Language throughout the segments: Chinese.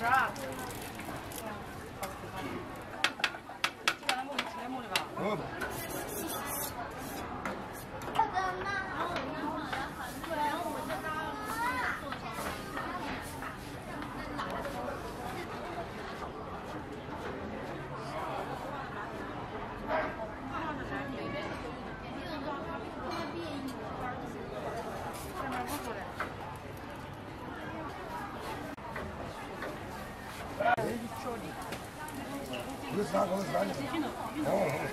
啊。 哦。我是啥？我是啥的？哦。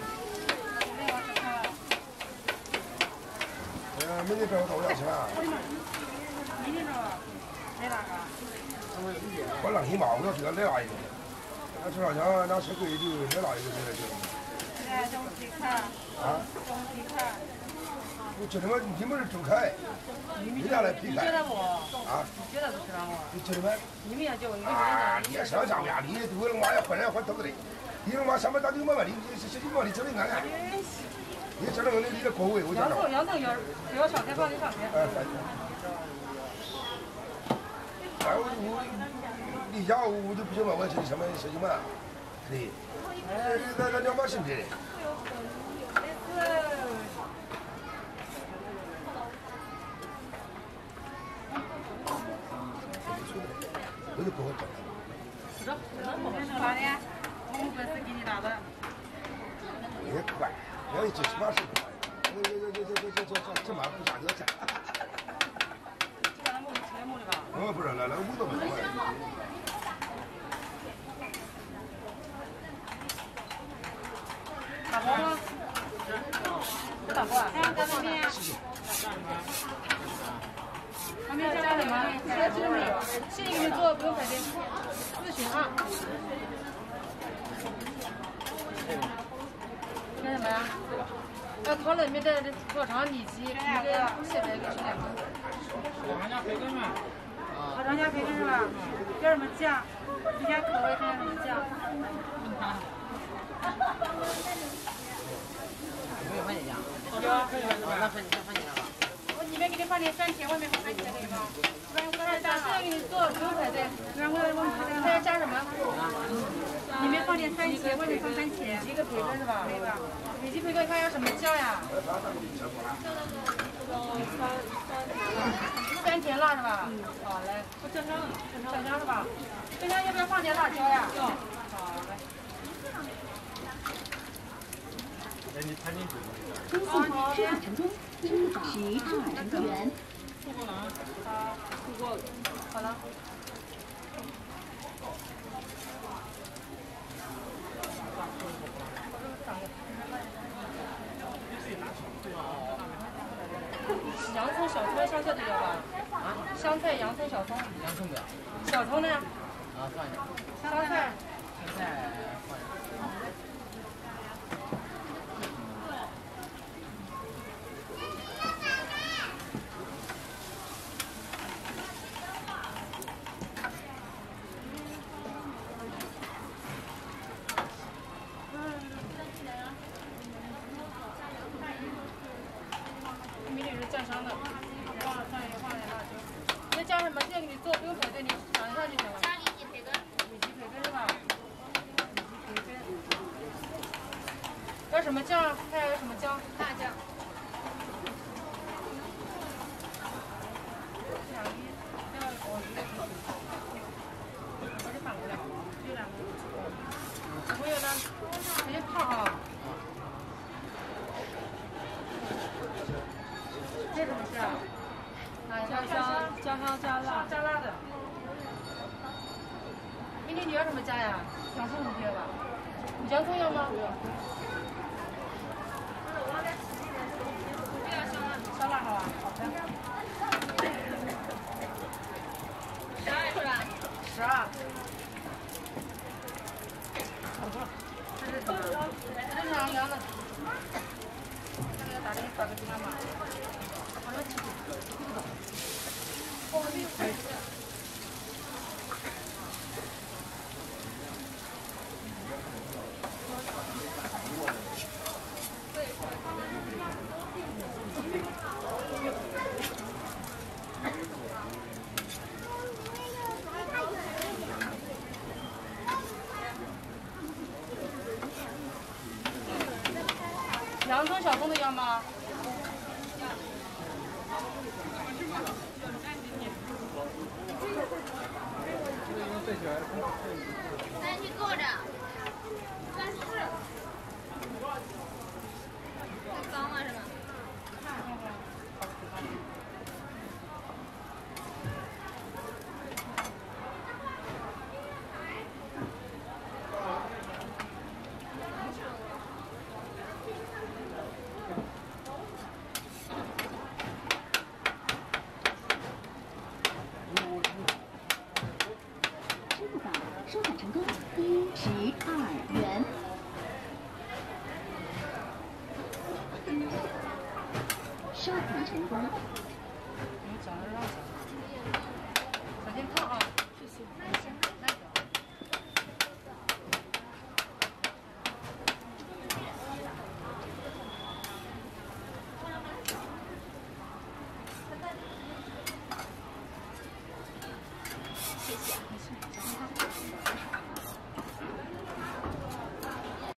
明天找我要钱啊？ 明天找来哪个？ 我冷气嘛，我要这个来拿一个。那多少钱？那车贵就来拿一个，就。 来，中皮看。 啊？ 中皮看。 我觉得你们是周开，人家来批开。 你觉得不？ 啊？ 你觉得不是我？ 你觉得吗？ 你们要叫我一个啊，你也上家面，你都能妈要换人换头的，你他妈上班打牛毛嘛，你你这里看看。你这个你的锅位，我讲了。 杨总要上开放的上开。 你家我就不晓得我这什么事情嘛，对。那两把行不的。都是给我找的。 是的，发的，我们公司给你拿的。 也快，要一7、8十块，这嘛不啥要钱。 这个没车没的吧？ 哦，不是，那5多块。 打包吗？不打包啊？还要干旁边？旁边加什么？这个没有，现在给你做不用排队，咨询啊。干什么呀？烤冷面的烤肠里脊，一个蟹白给吃2个。 长家培根嘛。 长家培根是吧？要什么酱？你家口味看什么酱？ 没有番茄酱。 有。 那番茄酱吧。 我里面给你放点番茄，外面放番茄可以吗？现在给你做不用排队。还要加什么？里面放点番茄，外面放番茄。一个培根是吧？可以吧？里脊培根看要什么酱呀？酸甜辣是吧？好嘞。酱香是吧？酱香要不要放点辣椒呀？要。好嘞。 哎，你餐厅煮吗？ 恭喜支付成功，10万元。 出过了啊？ 好， 出过。 好了。洋葱、小葱、香菜都要吧？ 啊？ 香菜、洋葱、小葱。 洋葱不要。 小葱呢？ 啊，放一点。 香菜。 香菜放一点。 米里是酱香的，放点辣椒。那加什么？现在给你做，不用排队，你尝一下就行了。加里脊培根。里脊培根是吧？里脊培根。要什么酱？看要什么酱？辣酱。我就反过来，就2个。小朋友呢？别胖啊！这什么是啊？加香加辣的。明天你要什么加呀？洋葱不要吧？你洋葱要吗？不要。不要香辣。香辣好吧？好的。12是吧？12。这是凉凉的。这个要打个鸡蛋嘛。好了，我们没有开始。 洋葱小葱的要吗？ 那你坐着。但是。太脏了是吗？ 支付宝收款成功，12元。收款成功。 你讲了让讲。小心烫啊！谢谢。行，那个。谢谢。没事，小心烫。